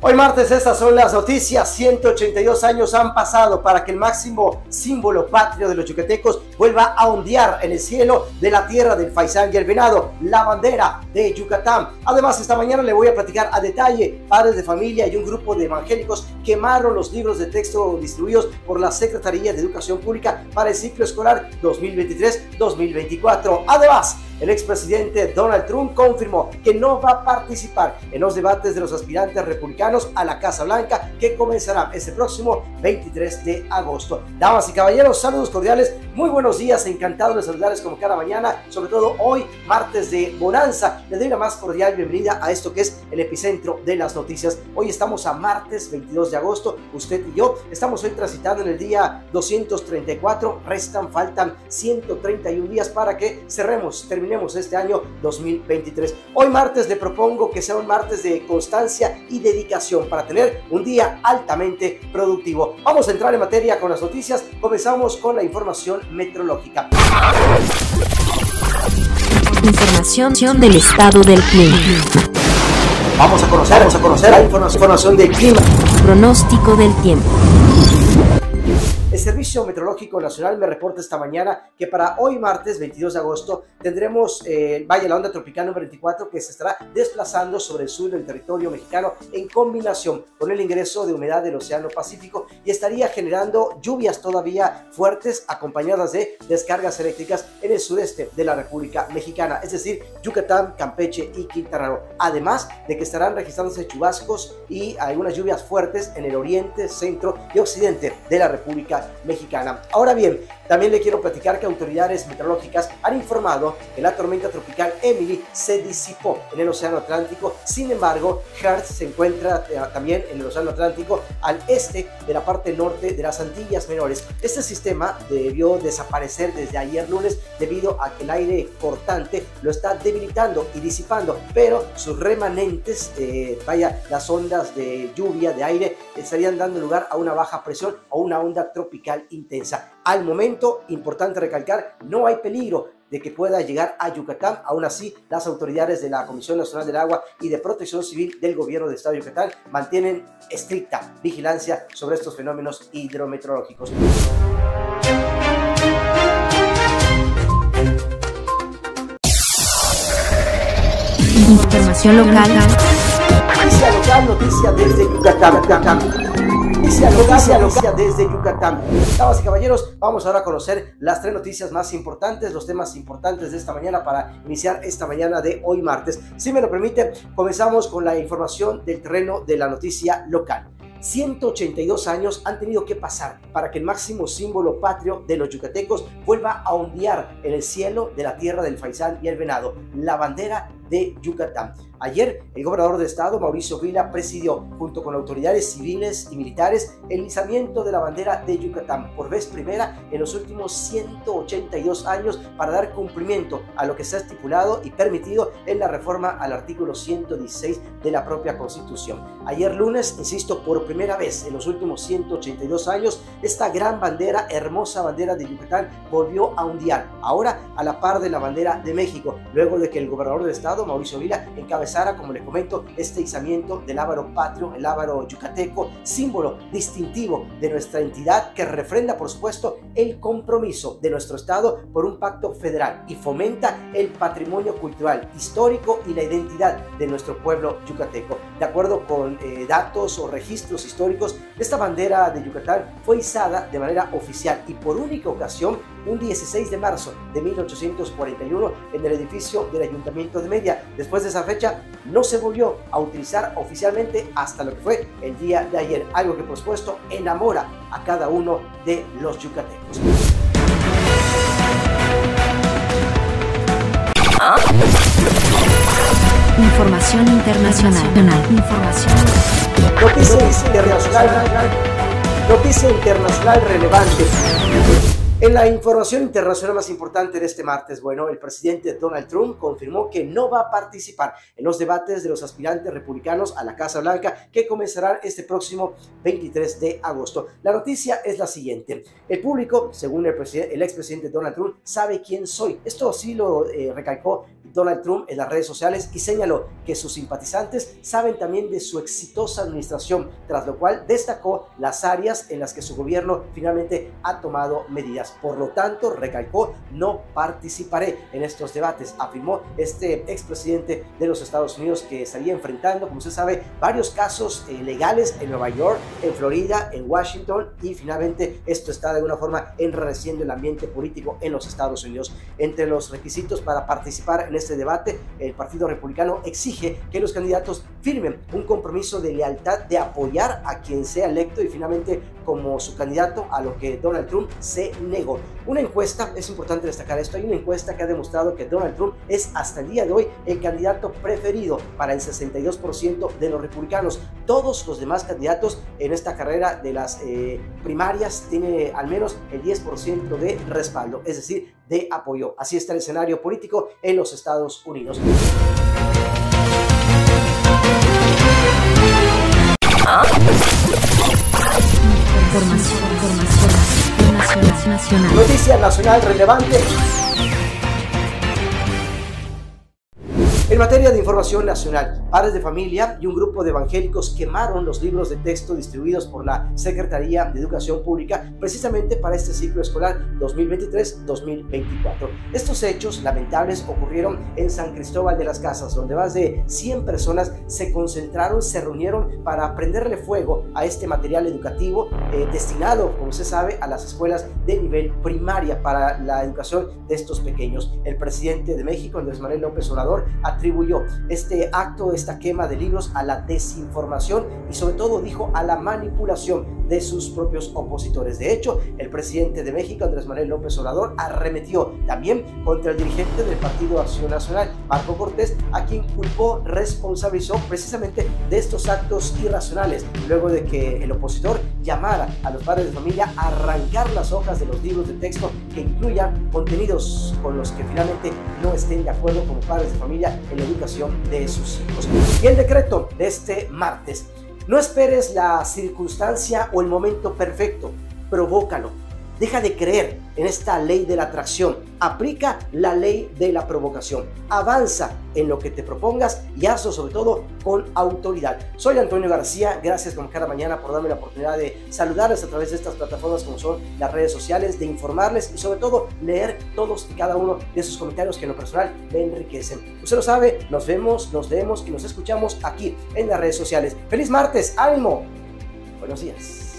Hoy martes estas son las noticias. 182 años han pasado para que el máximo símbolo patrio de los yucatecos vuelva a ondear en el cielo de la tierra del faisán y el venado, la bandera de Yucatán. Además, esta mañana le voy a platicar a detalle. Padres de familia y un grupo de evangélicos quemaron los libros de texto distribuidos por la Secretaría de Educación Pública para el ciclo escolar 2023-2024. Además, el expresidente Donald Trump confirmó que no va a participar en los debates de los aspirantes republicanos a la Casa Blanca que comenzarán este próximo 23 de agosto. Damas y caballeros, saludos cordiales, muy buenos días, encantado de saludarles como cada mañana, sobre todo hoy, martes de bonanza. Les doy la más cordial bienvenida a esto que es el epicentro de las noticias. Hoy estamos a martes 22 de agosto, usted y yo estamos hoy transitando en el día 234, faltan 131 días para que terminemos este año 2023. Hoy martes le propongo que sea un martes de constancia y dedicación para tener un día altamente productivo. Vamos a entrar en materia con las noticias. Comenzamos con la información meteorológica. Información del estado del clima. Vamos a conocer la información del clima. Pronóstico del tiempo. El Servicio Meteorológico Nacional me reporta esta mañana que para hoy martes 22 de agosto tendremos la onda tropical número 24 que se estará desplazando sobre el sur del territorio mexicano en combinación con el ingreso de humedad del Océano Pacífico y estaría generando lluvias todavía fuertes acompañadas de descargas eléctricas en el sureste de la República Mexicana, es decir, Yucatán, Campeche y Quintana Roo. Además de que estarán registrándose chubascos y algunas lluvias fuertes en el oriente, centro y occidente de la República Mexicana. Ahora bien, también le quiero platicar que autoridades meteorológicas han informado que la tormenta tropical Emily se disipó en el Océano Atlántico. Sin embargo, Hertz se encuentra también en el Océano Atlántico al este de la parte norte de las Antillas Menores. Este sistema debió desaparecer desde ayer lunes debido a que el aire cortante lo está debilitando y disipando, pero sus remanentes, las ondas de lluvia, de aire, estarían dando lugar a una baja presión o una onda tropical intensa. Al momento, importante recalcar, no hay peligro de que pueda llegar a Yucatán. Aún así, las autoridades de la Comisión Nacional del Agua y de Protección Civil del Gobierno del Estado de Yucatán mantienen estricta vigilancia sobre estos fenómenos hidrometeorológicos. Información local. Noticia desde Yucatán. Noticia desde Yucatán. Damas y caballeros, vamos ahora a conocer las tres noticias más importantes, los temas importantes de esta mañana para iniciar esta mañana de hoy martes. Si me lo permite, comenzamos con la información del terreno de la noticia local. 182 años han tenido que pasar para que el máximo símbolo patrio de los yucatecos vuelva a ondear en el cielo de la tierra del faisán y el venado, la bandera de Yucatán. Ayer, el gobernador de estado, Mauricio Vila, presidió, junto con autoridades civiles y militares, el izamiento de la bandera de Yucatán por vez primera en los últimos 182 años para dar cumplimiento a lo que se ha estipulado y permitido en la reforma al artículo 116 de la propia Constitución. Ayer lunes, insisto, por primera vez en los últimos 182 años, esta gran bandera, hermosa bandera de Yucatán, volvió a ondear, ahora a la par de la bandera de México, luego de que el gobernador del estado, Mauricio Vila, encabezara, como le comento, este izamiento del lábaro patrio, el lábaro yucateco, símbolo distintivo de nuestra entidad que refrenda, por supuesto, el compromiso de nuestro estado por un pacto federal y fomenta el patrimonio cultural, histórico y la identidad de nuestro pueblo yucateco. De acuerdo con datos o registros históricos, esta bandera de Yucatán fue izada de manera oficial y por única ocasión un 16 de marzo de 1841 en el edificio del Ayuntamiento de Mérida. Después de esa fecha no se volvió a utilizar oficialmente hasta lo que fue el día de ayer, algo que por supuesto enamora a cada uno de los yucatecos. Información internacional. Noticia internacional relevante. En la información internacional más importante de este martes, bueno, el presidente Donald Trump confirmó que no va a participar en los debates de los aspirantes republicanos a la Casa Blanca que comenzarán este próximo 23 de agosto. La noticia es la siguiente: el público, según el expresidente Donald Trump, sabe quién soy. Esto sí lo recalcó Donald Trump en las redes sociales y señaló que sus simpatizantes saben también de su exitosa administración, tras lo cual destacó las áreas en las que su gobierno finalmente ha tomado medidas. Por lo tanto, recalcó, no participaré en estos debates, afirmó este expresidente de los Estados Unidos, que estaría enfrentando, como usted sabe, varios casos legales en Nueva York, en Florida, en Washington, y finalmente esto está de alguna forma enrareciendo el ambiente político en los Estados Unidos. Entre los requisitos para participar en este debate, el Partido Republicano exige que los candidatos firmen un compromiso de lealtad de apoyar a quien sea electo y finalmente como su candidato, a lo que Donald Trump se negó. Una encuesta, es importante destacar esto, hay una encuesta que ha demostrado que Donald Trump es hasta el día de hoy el candidato preferido para el 62% de los republicanos. Todos los demás candidatos en esta carrera de las primarias tiene al menos el 10% de respaldo, es decir, de apoyo. Así está el escenario político en los Estados Unidos. Información nacional. Noticia nacional relevante. En materia de información nacional, padres de familia y un grupo de evangélicos quemaron los libros de texto distribuidos por la Secretaría de Educación Pública precisamente para este ciclo escolar 2023-2024. Estos hechos lamentables ocurrieron en San Cristóbal de las Casas, donde más de 100 personas se concentraron, se reunieron para prenderle fuego a este material educativo destinado, como se sabe, a las escuelas de nivel primaria para la educación de estos pequeños. El presidente de México, Andrés Manuel López Obrador, atribuyó este acto, esta quema de libros, a la desinformación y sobre todo, dijo, a la manipulación de sus propios opositores. De hecho, el presidente de México, Andrés Manuel López Obrador, arremetió también contra el dirigente del Partido Acción Nacional, Marco Cortés, a quien culpó, responsabilizó precisamente de estos actos irracionales, luego de que el opositor llamara a los padres de familia a arrancar las hojas de los libros de texto que incluyan contenidos con los que finalmente no estén de acuerdo como padres de familia en la educación de sus hijos. Y el decreto de este martes: no esperes la circunstancia o el momento perfecto, provócalo. Deja de creer en esta ley de la atracción, aplica la ley de la provocación, avanza en lo que te propongas y hazlo sobre todo con autoridad. Soy Antonio García, gracias como cada mañana por darme la oportunidad de saludarles a través de estas plataformas como son las redes sociales, de informarles y sobre todo leer todos y cada uno de sus comentarios que en lo personal me enriquecen. Usted lo sabe, nos vemos, nos leemos y nos escuchamos aquí en las redes sociales. ¡Feliz martes! ¡Ánimo! Buenos días.